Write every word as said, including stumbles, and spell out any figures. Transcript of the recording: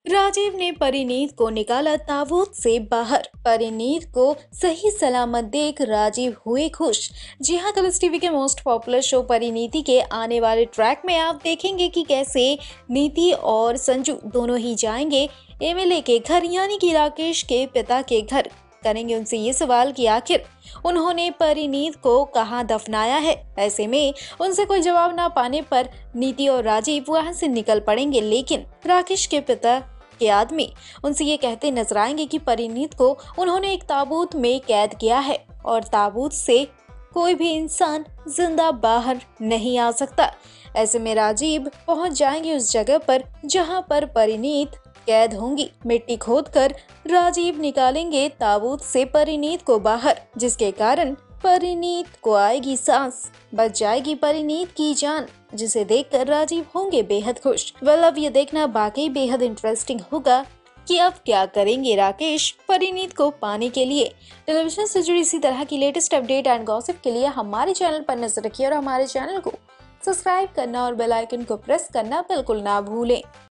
राजीव ने परिणीत को निकाला ताबूत से बाहर। परिणीत को सही सलामत देख राजीव हुए खुश। जी हाँ, कलर्स टीवी के मोस्ट पॉपुलर शो परिणीति के आने वाले ट्रैक में आप देखेंगे कि कैसे नीति और संजू दोनों ही जाएंगे एमएलए के घर यानी कि राकेश के पिता के घर। करेंगे उनसे ये सवाल कि आखिर उन्होंने परिणीत को कहां दफनाया है। ऐसे में उनसे कोई जवाब ना पाने पर नीति और राजीव वहां से निकल पड़ेंगे, लेकिन राकेश के पिता के आदमी उनसे ये कहते नजर आएंगे कि परिणीत को उन्होंने एक ताबूत में कैद किया है और ताबूत से कोई भी इंसान जिंदा बाहर नहीं आ सकता। ऐसे में राजीव पहुंच जाएंगे उस जगह पर जहां पर परिणीत कैद होंगी। मिट्टी खोदकर राजीव निकालेंगे ताबूत से परिणीत को बाहर, जिसके कारण परिणीत को आएगी सांस, बच जाएगी परिणीत की जान, जिसे देखकर राजीव होंगे बेहद खुश। वेल, अब ये देखना बाकी बेहद इंटरेस्टिंग होगा कि अब क्या करेंगे राकेश परिणीत को पाने के लिए। टेलीविजन से जुड़ी इसी तरह की लेटेस्ट अपडेट एंड गॉसिप के लिए हमारे चैनल पर नजर रखिए और हमारे चैनल को सब्सक्राइब करना और बेल आइकन को प्रेस करना बिल्कुल ना भूलें।